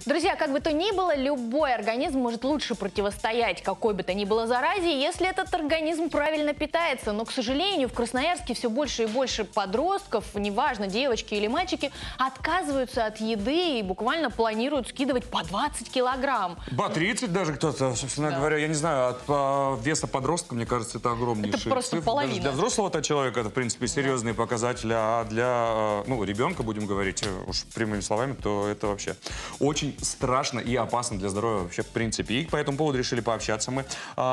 Друзья, как бы то ни было, любой организм может лучше противостоять какой бы то ни было заразе, если этот организм правильно питается. Но, к сожалению, в Красноярске все больше и больше подростков, неважно, девочки или мальчики, отказываются от еды и буквально планируют скидывать по 20 килограмм. По 30 даже кто-то, собственно говоря. Я не знаю, от веса подростка, мне кажется, это огромнейший. Это просто цифры. половина. Даже для взрослого человека это, в принципе, серьезные показатели, а для ребенка, будем говорить уж прямыми словами, то это вообще очень страшно и опасно для здоровья вообще, в принципе. И по этому поводу решили пообщаться мы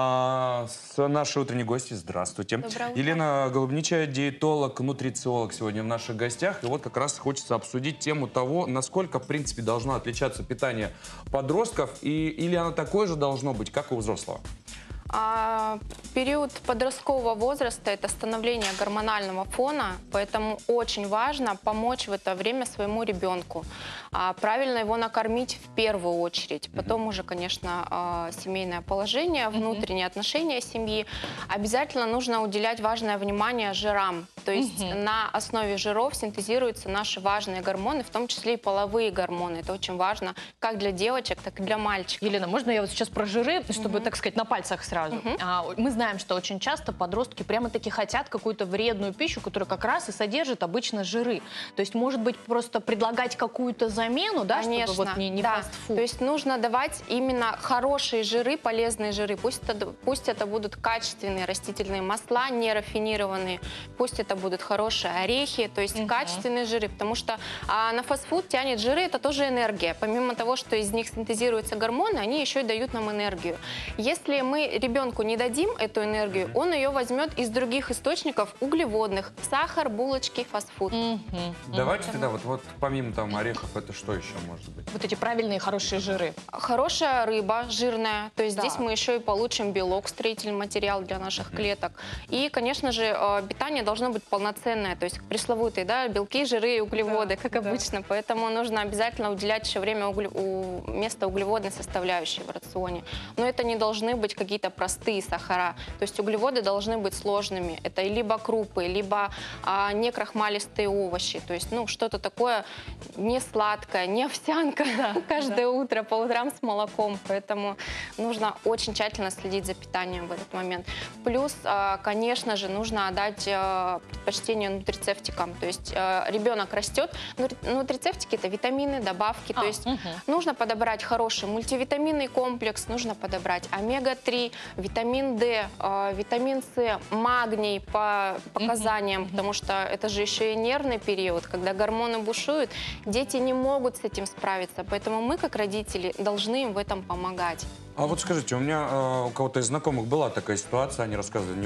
с нашей утренней гостьей. Здравствуйте. Доброе утро. Елена Голубничая, диетолог, нутрициолог сегодня в наших гостях. И вот как раз хочется обсудить тему того, насколько, в принципе, должно отличаться питание подростков, или оно такое же должно быть, как и у взрослого. Период подросткового возраста – это становление гормонального фона, поэтому очень важно помочь в это время своему ребенку. Правильно его накормить в первую очередь. Потом уже, конечно, семейное положение, внутренние отношения семьи. Обязательно нужно уделять важное внимание жирам. То есть на основе жиров синтезируются наши важные гормоны, в том числе и половые гормоны. Это очень важно как для девочек, так и для мальчиков. Елена, можно я вот сейчас про жиры, чтобы, так сказать, на пальцах сразу? Мы знаем, что очень часто подростки прямо-таки хотят какую-то вредную пищу, которая как раз и содержит обычно жиры. То есть, может быть, просто предлагать какую-то замену, да, конечно, чтобы вот не да. фастфуд? То есть нужно давать именно хорошие жиры, полезные жиры. Пусть это будут качественные растительные масла, не рафинированные. Пусть это будут хорошие орехи, то есть качественные жиры. Потому что на фастфуд тянет жиры, это тоже энергия. Помимо того, что из них синтезируются гормоны, они еще и дают нам энергию. Если мы ребенку не дадим эту энергию, он ее возьмет из других источников углеводных. Сахар, булочки, фастфуд. Давайте тогда вот помимо там орехов, это что еще может быть? Вот эти правильные хорошие жиры. Хорошая рыба, жирная. То есть Да. здесь мы еще и получим белок, строительный материал для наших клеток. И, конечно же, питание должно быть полноценное. То есть пресловутые, да, белки, жиры и углеводы, как обычно. Поэтому нужно обязательно уделять еще время место углеводной составляющей в рационе. Но это не должны быть какие-то простые сахара. То есть углеводы должны быть сложными. Это либо крупы, либо некрахмалистые овощи. То есть, что-то такое не сладкое, не овсянка каждое утро, по утрам с молоком. Поэтому нужно очень тщательно следить за питанием в этот момент. Плюс, конечно же, нужно отдать предпочтение нутрицептикам. То есть ребенок растет. Нутрицептики – это витамины, добавки. То есть нужно подобрать хороший мультивитаминный комплекс, нужно подобрать омега-3, витамин D, витамин С, магний по показаниям, потому что это же еще и нервный период, когда гормоны бушуют, дети не могут с этим справиться, поэтому мы, как родители, должны им в этом помогать. А вот скажите, у меня у кого-то из знакомых была такая ситуация, они рассказывали,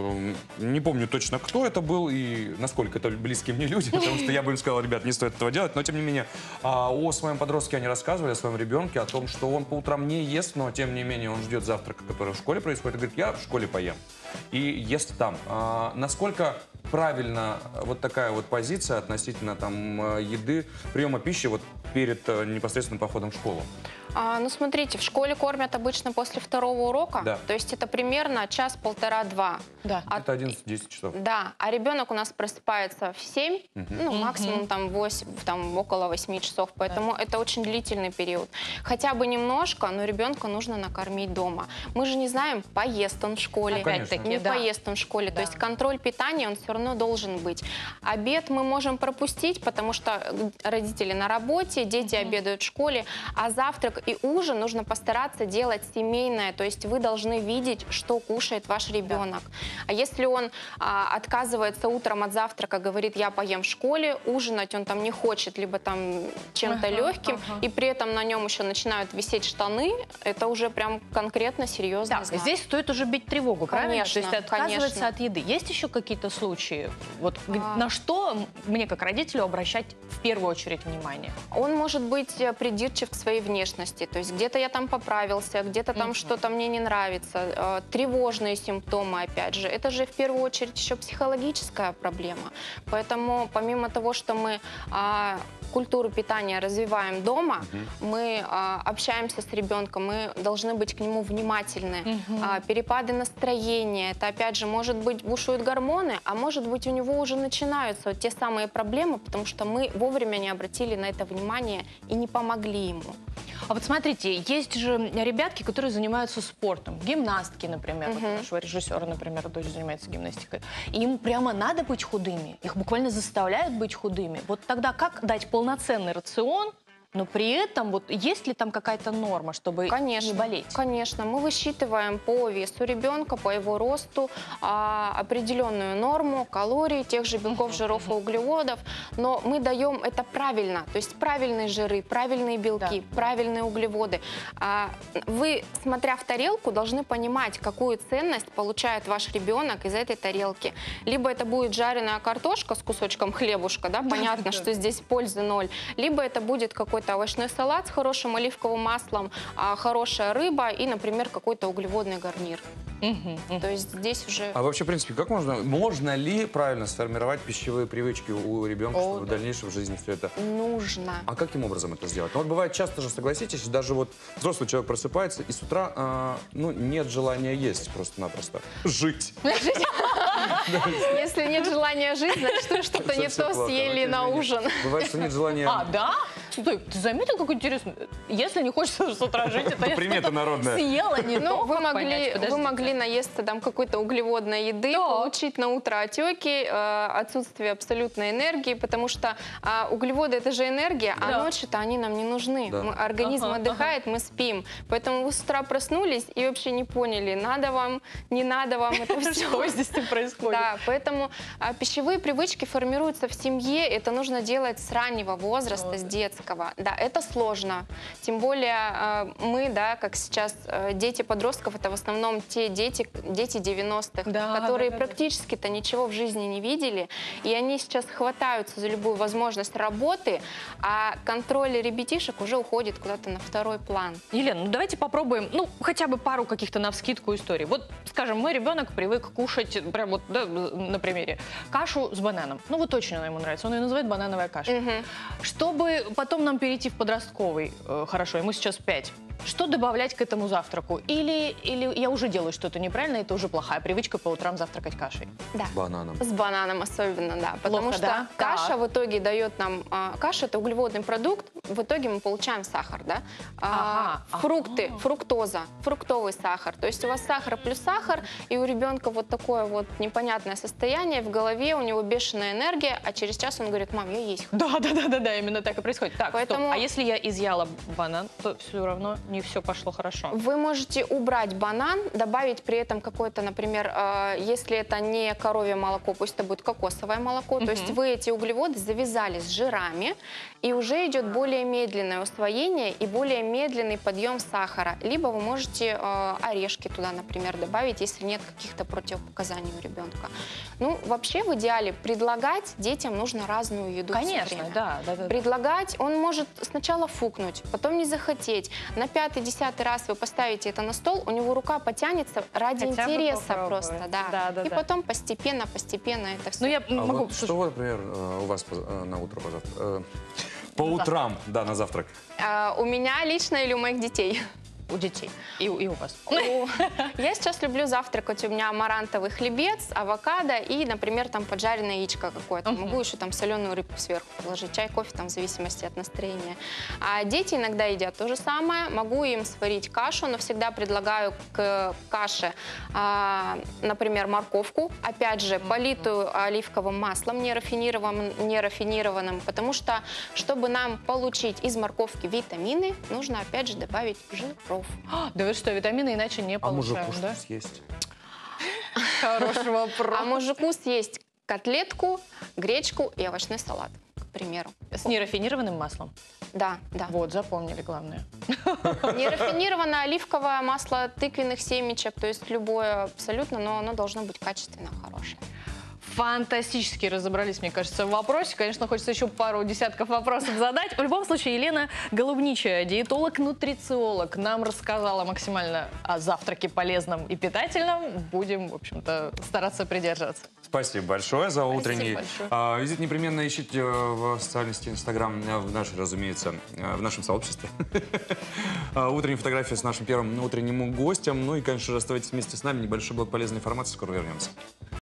не помню точно, кто это был и насколько это близкие мне люди, потому что я бы им сказал, ребят, не стоит этого делать, но тем не менее, о своем подростке они рассказывали, о своем ребенке, о том, что он по утрам не ест, но тем не менее он ждет завтрака, который в школе происходит, и говорит, я в школе поем, и ест там. Насколько правильно вот такая вот позиция относительно там еды, приема пищи вот перед непосредственным походом в школу? Смотрите, в школе кормят обычно после второго урока, Да. то есть это примерно час, полтора-два. Да. Это 11-10 часов. Да, а ребенок у нас просыпается в 7, максимум там 8, там около 8 часов, поэтому это очень длительный период. Хотя бы немножко, но ребенка нужно накормить дома. Мы же не знаем, поест он в школе, Опять-таки, не да. поест он в школе, то есть контроль питания, он все равно должен быть. Обед мы можем пропустить, потому что родители на работе, дети обедают в школе, а завтрак и ужин нужно постараться делать семейное, то есть вы должны видеть, что кушает ваш ребенок. А если он отказывается утром от завтрака, говорит, я поем в школе, ужинать он там не хочет, либо там чем-то легким, и при этом на нем еще начинают висеть штаны, это уже прям конкретно серьезный Так, знак. здесь стоит уже бить тревогу, правильно? Конечно, То есть отказываться конечно. от еды. Есть еще какие-то случаи? Вот на что мне, как родителю, обращать в первую очередь внимание? Он может быть придирчив к своей внешности, то есть где-то я там поправился, где-то там что-то мне не нравится, тревожные симптомы, опять же. Это же в первую очередь еще психологическая проблема. Поэтому помимо того, что мы культуру питания развиваем дома, мы общаемся с ребенком, мы должны быть к нему внимательны. Перепады настроения, это опять же, может быть, бушуют гормоны, а может быть, у него уже начинаются вот те самые проблемы, потому что мы вовремя не обратили на это внимание и не помогли ему. А вот смотрите, есть же ребятки, которые занимаются спортом. Гимнастки, например. Вот у нашего режиссера, например, дочь занимается гимнастикой. И им прямо надо быть худыми. Их буквально заставляют быть худыми. Вот тогда как дать полноценный рацион, но при этом вот есть ли там какая-то норма, чтобы не болеть? Конечно. Мы высчитываем по весу ребенка, по его росту определенную норму калорий, тех же белков, жиров и углеводов. Но мы даем это правильно. То есть правильные жиры, правильные белки, правильные углеводы. Вы, смотря в тарелку, должны понимать, какую ценность получает ваш ребенок из этой тарелки. Либо это будет жареная картошка с кусочком хлебушка, да, понятно, что здесь пользы ноль. Либо это будет какой-то овощной салат с хорошим оливковым маслом, хорошая рыба и, например, какой-то углеводный гарнир. То есть здесь уже... А вообще, в принципе, как можно ли правильно сформировать пищевые привычки у ребенка, чтобы в дальнейшем в жизни все это... Нужно. А каким образом это сделать? Ну, вот бывает часто же, согласитесь, даже вот взрослый человек просыпается, и с утра, ну, нет желания есть просто-напросто. Жить. Если нет желания жить, значит, вы что-то не то съели на ужин. Бывает, что нет желания... А, да? Стой, ты заметил, как интересно? Если не хочется с утра жить, это я примета народная. Съела не то. Ну, вы могли наесться там какой-то углеводной еды, получить на утро отеки, отсутствие абсолютной энергии, потому что углеводы — это же энергия, а ночью-то они нам не нужны. Организм отдыхает, мы спим. Поэтому вы с утра проснулись и вообще не поняли, надо вам, не надо вам это все. Что здесь происходит? Да, поэтому пищевые привычки формируются в семье, это нужно делать с раннего возраста, с детского. Да, это сложно. Тем более мы, да, как сейчас дети подростков, это в основном те дети 90-х, которые практически-то ничего в жизни не видели, и они сейчас хватаются за любую возможность работы, а контроль ребятишек уже уходит куда-то на второй план. Елена, ну давайте попробуем, ну, хотя бы пару каких-то навскидку историй. Вот, скажем, мой ребенок привык кушать, прям вот, да, на примере, кашу с бананом. Ну, вот очень она ему нравится. Он ее называет банановая каша. Чтобы потом нам перейти в подростковый, хорошо, ему сейчас 5. Что добавлять к этому завтраку? Или я уже делаю что-то неправильно, это уже плохая привычка по утрам завтракать кашей? Да. С бананом. С бананом особенно, да. Потому Плохо, что да? каша в итоге дает нам... Каша — это углеводный продукт, в итоге мы получаем сахар, да? Фрукты, фруктоза, фруктовый сахар. То есть у вас сахар плюс сахар, и у ребенка вот такое вот непонятное состояние, в голове у него бешеная энергия, а через час он говорит: мам, я есть хочу. Да, именно так и происходит. Так, поэтому... стоп. А если я изъяла банан, то все равно не все пошло хорошо? Вы можете убрать банан, добавить при этом какое-то, например, если это не коровье молоко, пусть это будет кокосовое молоко, то есть вы эти углеводы завязали с жирами, и уже идет более медленное усвоение и более медленный подъем сахара. Либо вы можете орешки туда, например, добавить, если нет каких-то противопоказаний у ребенка. Ну, вообще, в идеале, предлагать детям нужно разную еду. Конечно, да. Предлагать, он может сначала фукнуть, потом не захотеть. На 5-10 раз вы поставите это на стол, у него рука потянется ради Хотя бы интереса попробовать. просто, да. И потом постепенно это все. Ну, я могу... Вот что, например, у вас на утро по утрам, да, на завтрак? У меня лично или у моих детей? У детей. И у вас. Я сейчас люблю завтракать. У меня амарантовый хлебец, авокадо и, например, там поджаренное яичко какое-то. Могу еще там соленую рыбку сверху положить, чай, кофе, там в зависимости от настроения. А дети иногда едят то же самое. Могу им сварить кашу, но всегда предлагаю к каше, например, морковку. Опять же, политую оливковым маслом нерафинированным, потому что, чтобы нам получить из морковки витамины, нужно, опять же, добавить жиров. Да вы что, витамины иначе не получаем, мужику да? что съесть? Хороший вопрос. А мужику съесть котлетку, гречку и овощной салат, к примеру. С нерафинированным маслом? Да. Вот, запомнили главное. Нерафинированное оливковое масло тыквенных семечек, то есть любое абсолютно, но оно должно быть качественно хорошее. Фантастически разобрались, мне кажется, в вопросе. Конечно, хочется еще пару десятков вопросов задать. В любом случае, Елена Голубничая, диетолог-нутрициолог, нам рассказала максимально о завтраке полезном и питательном. Будем, в общем-то, стараться придерживаться. Спасибо большое за утренний большое. визит. Непременно ищите в социальной сети Инстаграм, в нашей, разумеется, в нашем сообществе. Утренние фотографии с нашим первым утренним гостем. Ну и, конечно же, оставайтесь вместе с нами. Небольшой блок полезной информации. Скоро вернемся.